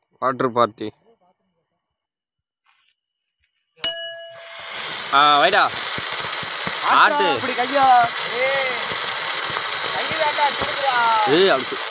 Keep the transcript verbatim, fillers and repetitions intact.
Water party. ஆ வைடா ஆட்டு அப்படி கையா ஏய் கையில ஆட்டா திருடுடா ஏய் அப்படி